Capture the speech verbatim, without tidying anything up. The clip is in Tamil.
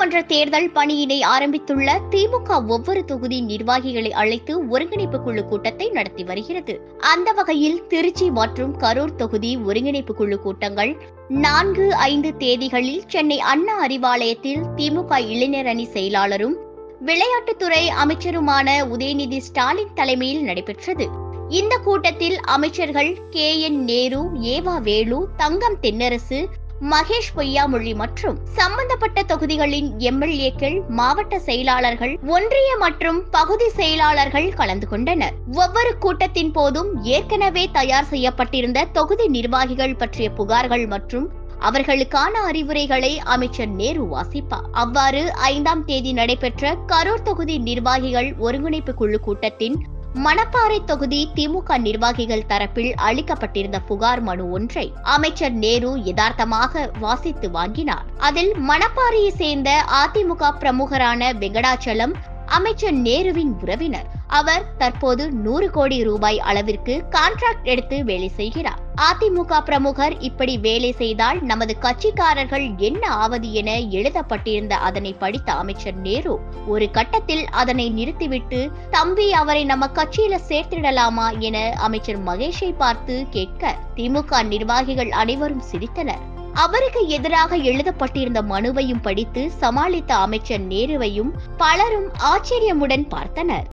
சட்டமன்ற தேர்தல் பணியினை ஆரம்பித்துள்ள திமுக ஒவ்வொரு தொகுதி நிர்வாகிகளை அழைத்து ஒருங்கிணைப்பு குழு கூட்டத்தை நடத்தி வருகிறது. அந்த வகையில் திருச்சி மற்றும் கரூர் தொகுதி ஒருங்கிணைப்பு குழு கூட்டங்கள் நான்கு ஐந்து தேதிகளில் சென்னை அண்ணா அறிவாலயத்தில் திமுக இளைஞர் அணி செயலாளரும் விளையாட்டுத்துறை அமைச்சருமான உதயநிதி ஸ்டாலின் தலைமையில் நடைபெற்றது. இந்த கூட்டத்தில் அமைச்சர்கள் கே என் நேரு, ஏவா வேலு, தங்கம் தென்னரசு, மகேஷ் பொய்யாமொழி மற்றும் சம்பந்தப்பட்ட தொகுதிகளின் எம்எல்ஏக்கள், மாவட்ட செயலாளர்கள், ஒன்றிய மற்றும் பகுதி செயலாளர்கள் கலந்து கொண்டனர். ஒவ்வொரு கூட்டத்தின் போதும் ஏற்கனவே தயார் செய்யப்பட்டிருந்த தொகுதி நிர்வாகிகள் பற்றிய புகார்கள் மற்றும் அவர்களுக்கான அறிவுரைகளை அமைச்சர் நேரு வாசிப்பார். அவ்வாறு ஐந்தாம் தேதி நடைபெற்ற கரூர் தொகுதி நிர்வாகிகள் ஒருங்கிணைப்பு குழு கூட்டத்தின் மணப்பாறை தொகுதி திமுக நிர்வாகிகள் தரப்பில் அளிக்கப்பட்டிருந்த புகார் மனு ஒன்றை அமைச்சர் நேரு யதார்த்தமாக வாசித்து வாங்கினார். அதில் மணப்பாறையை சேர்ந்த அதிமுக பிரமுகரான வெங்கடாச்சலம் அமைச்சர் நேருவின் உறவினர். அவர் தற்போது நூறு கோடி ரூபாய் அளவிற்கு கான்ட்ராக்ட் எடுத்து வேலை செய்கிறார். அதிமுக பிரமுகர் இப்படி வேலை செய்தால் நமது கட்சிக்காரர்கள் என்ன ஆவது என எழுதப்பட்டிருந்த அதனை படித்த அமைச்சர் நேரு ஒரு கட்டத்தில் அதனை நிறுத்திவிட்டு, தம்பி அவரை நம்ம கட்சியில சேர்த்திடலாமா என அமைச்சர் மகேஷை பார்த்து கேட்க திமுக நிர்வாகிகள் அனைவரும் சிரித்தனர். அவருக்கு எதிராக எழுதப்பட்டிருந்த மனுவையும் படித்து சமாளித்த அமைச்சர் நேருவையும் பலரும் ஆச்சரியமுடன் பார்த்தனர்.